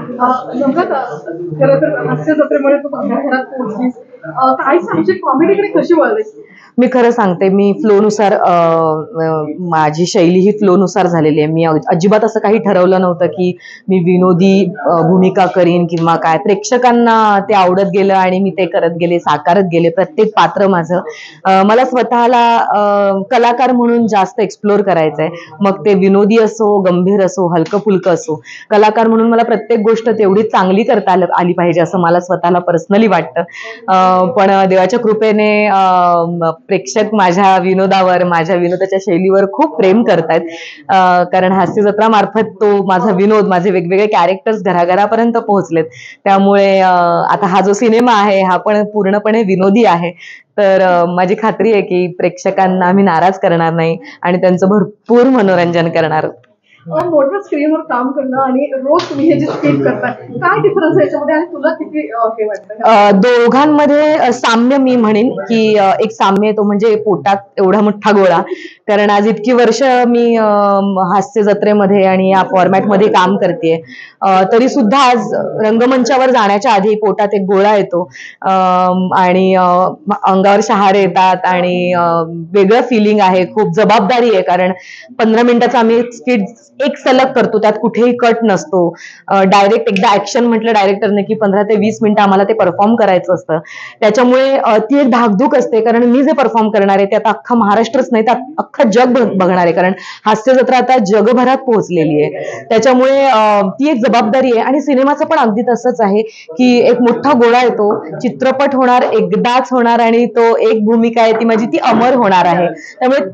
नम्रता, खरं तर हास्य जत्रेमुळे तू आपल्या घरात पोहोचलीस. काय सांगशील कॉमेडीकडे कशी वळलीस? मी खरं सांगते, मी फ्लोनुसार माझी शैली ही फ्लोनुसार झालेली आहे. मी अजिबात असं काही ठरवलं नव्हतं की मी विनोदी भूमिका करीन किंवा काय. प्रेक्षकांना ते आवडत गेलं आणि मी ते करत गेले, साकारत गेले प्रत्येक पात्र माझं. मला स्वतःला कलाकार म्हणून जास्त एक्सप्लोर करायचंय. मग ते विनोदी असो, गंभीर असो, हलकं फुलकं असो. कलाकार म्हणून मला प्रत्येक गोष्ट तेवढी चांगली करता आली पाहिजे असं मला स्वतःला पर्सनली वाटतं. पण देवाच्या कृपेने प्रेक्षक माझ्या विनोदावर, माझ्या विनोदाच्या शैलीवर खूप प्रेम करतायत. कारण हास्य जत्रा मार्फत तो माझा विनोद, माझे वेगवेगळे कॅरेक्टर्स घराघरापर्यंत पोहोचलेत. त्यामुळे आता हा जो सिनेमा आहे हा पण पूर्णपणे विनोदी आहे. तर माझी खात्री आहे की प्रेक्षकांना आम्ही नाराज करणार नाही आणि त्यांचं भरपूर मनोरंजन करणार. मोठ्या स्क्रीनवर काम करणं आणि रोज तुम्ही हे जे स्किट करताय, काय डिफरन्स आहे याच्यामध्ये आणि तुला किती हे वाटतं? दोघांमध्ये साम्य मी म्हणेन की एक साम्य तो म्हणजे पोटात एवढा मोठा गोळा. कारण आज इतकी वर्ष मी हास्य जत्रेमध्ये आणि या फॉर्मॅटमध्ये काम करते, तरी सुद्धा आज रंगमंचावर जाण्याच्या आधी पोटात एक गोळा येतो आणि अंगावर शहारे येतात आणि वेगळं फिलिंग आहे. खूप जबाबदारी आहे कारण 15 मिनिटाचा आम्ही स्किट एक सलग करतो, त्यात कुठेही कट नसतो. डायरेक्ट एकदा ऍक्शन म्हटलं डायरेक्टरने की 15 ते 20 मिनिटं आम्हाला ते परफॉर्म करायचं असतं. त्याच्यामुळे ती एक धाकधूक असते कारण मी जे परफॉर्म करणार आहे ते आता अख्खा महाराष्ट्रच नाही तर अख्खं जग बघणार आहे. कारण हास्य जत्रा आता जगभरात पोहोचलेली आहे. त्याच्यामुळे ती एक जबाबदारी आहे. आणि सिनेमाचं पण अगदी तसंच आहे की एक मोठा गोळा येतो, चित्रपट होणार, एकदाच होणार आणि तो एक भूमिका आहे ती माझी, ती अमर होणार आहे. त्यामुळे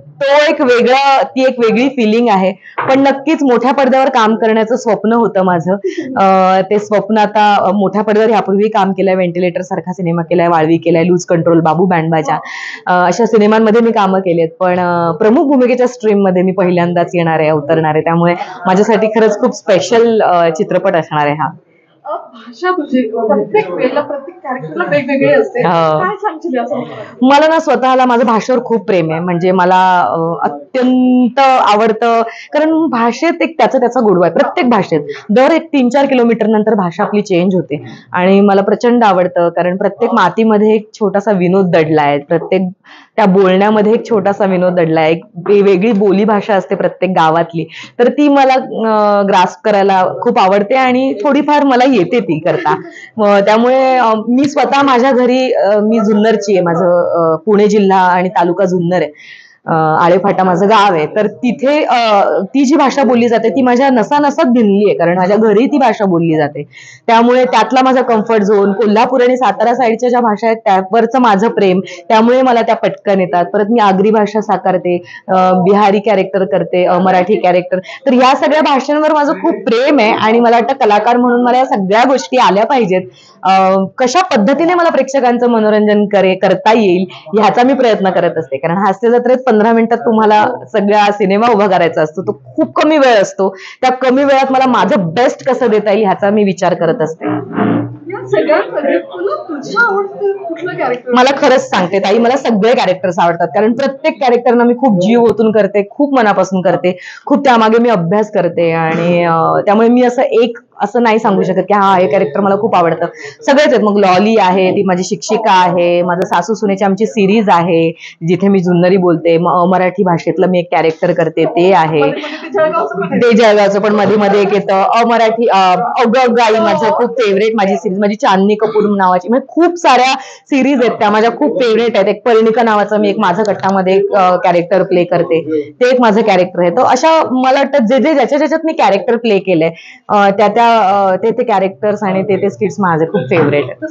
ती एक वेगळी फिलिंग आहे. पण नक्कीच मोठ्या पडद्यावर काम करण्याचं स्वप्न होतं माझं. ते स्वप्न आता मोठ्या पडद्यावर यापूर्वी काम केलंय. व्हेंटिलेटर सारखा सिनेमा केलाय, वाळवी केलाय, लूज कंट्रोल, बाबू बँडबाजा अशा सिनेमांमध्ये मी कामं केलीत. पण प्रमुख भूमिकेच्या स्ट्रीम मध्ये मी पहिल्यांदाच येणार आहे, अवतरणार आहे. त्यामुळे माझ्यासाठी खरंच खूप स्पेशल चित्रपट असणार आहे हा. भाषा तुझी प्रत्येक वेळेला प्रत्येक कॅरेक्टरला वेगवेगळी असते, काय सांगशील असं? मला ना स्वतःला माझं भाषेवर खूप प्रेम आहे. म्हणजे मला अत्यंत आवडतं कारण भाषेत एक त्याचा गोडवा आहे. प्रत्येक भाषेत दर एक 3-4 किलोमीटर नंतर भाषा आपली चेंज होते आणि मला प्रचंड आवडतं कारण प्रत्येक मातीमध्ये एक छोटासा विनोद दडलाय. प्रत्येक त्या बोलण्यामध्ये एक छोटासा विनोद दडलाय. एक वेगळी बोली भाषा असते प्रत्येक गावातली, तर ती मला ग्रास्प करायला खूप आवडते आणि थोडीफार मला येते ती करता. त्यामुळे मी स्वतः माझ्या घरी, मी जुन्नरची आहे, माझं पुणे जिल्हा आणि तालुका जुन्नर आहे. आळेफाटा माझं गाव आहे. तर तिथे ती जी भाषा बोलली जाते ती माझ्या नसानसात भिनली आहे कारण माझ्या घरी ती भाषा बोलली जाते. त्यामुळे त्यातला माझा कम्फर्ट झोन, कोल्हापूर आणि सातारा साईडच्या ज्या भाषा आहेत त्यावरचं माझं प्रेम, त्यामुळे मला त्या पटकन येतात. परत मी आगरी भाषा साकारते, बिहारी कॅरेक्टर करते, मराठी कॅरेक्टर. तर या सगळ्या भाषांवर माझं खूप प्रेम आहे आणि मला वाटतं कलाकार म्हणून मला या सगळ्या गोष्टी आल्या पाहिजेत. कशा पद्धतीने मला प्रेक्षकांचं मनोरंजन करता येईल ह्याचा मी प्रयत्न करत असते. कारण हास्य जत्रेत 15 मिनिटात तुम्हाला सगळा सिनेमा उभा करायचा असतो, तो खूप कमी वेळ असतो. त्या कमी वेळात मला माझं बेस्ट कसं देता येईल ह्याचा मी विचार करत असते. मला खरंच सांगते ताई, मला सगळे कॅरेक्टर्स आवडतात कारण प्रत्येक कॅरेक्टरना मी खूप जीव ओतून करते, खूप मनापासून करते, खूप त्यामागे मी अभ्यास करते आणि त्यामुळे मी असं नाही सांगू शकत की हा हे कॅरेक्टर मला खूप आवडतं. सगळेच आहेत. मग लॉली आहे, ती माझी शिक्षिका आहे. माझं सासू सुनेची आमची सिरीज आहे जिथे मी जुन्नरी बोलते. मराठी भाषेतलं मी एक कॅरेक्टर करते ते आहे. ते जळगावचं पण मध्ये मध्ये एक येतं. अमराठी अगं आई माझं खूप फेवरेट, माझी सिरीज, माझी चांदणी कपूर नावाची, म्हणजे खूप साऱ्या सिरीज आहेत त्या माझ्या खूप फेवरेट आहेत. एक परिणिका नावाचं मी एक माझं कट्टामध्ये कॅरेक्टर प्ले करते, ते एक माझं कॅरेक्टर आहे. तर अशा मला वाटतं ज्याच्यात मी कॅरेक्टर प्ले केलंय ते कॅरेक्टर्स आणि ते स्किट्स माझे खूप फेवरेट आहेत.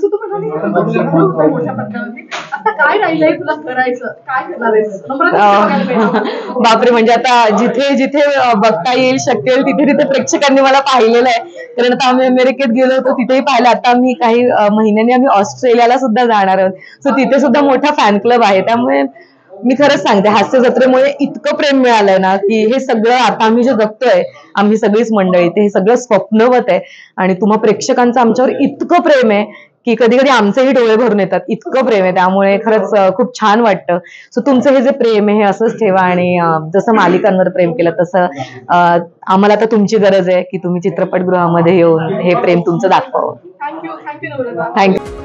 बापरे, म्हणजे आता जिथे जिथे बघता येईल, शक्य येईल तिथे तिथे प्रेक्षकांनी मला पाहिलेलं आहे. कारण आता आम्ही अमेरिकेत गेलो होतो तिथेही पाहिलं. आता आम्ही काही महिन्यांनी आम्ही ऑस्ट्रेलियाला सुद्धा जाणार आहोत. सो तिथे सुद्धा मोठा फॅन क्लब आहे. त्यामुळे मी खरंच सांगते, हास्य जत्रेमुळे इतकं प्रेम मिळालंय ना की हे सगळं आता आम्ही जे जगतोय, आम्ही सगळीच मंडळी, ते हे सगळं स्वप्नवत आहे. आणि तुम्हा प्रेक्षकांचं आमच्यावर इतकं प्रेम आहे की कधी कधी आमचेही डोळे भरून येतात, इतकं प्रेम आहे. त्यामुळे खरंच खूप छान वाटतं. सो तुमचं हे जे प्रेम आहे हे असंच ठेवा, आणि जसं मालिकांवर प्रेम केलं तसं आम्हाला आता तुमची गरज आहे की तुम्ही चित्रपटगृहामध्ये येऊन हे प्रेम तुमचं दाखवावं. थँक्यू नम्रता. थँक्यू.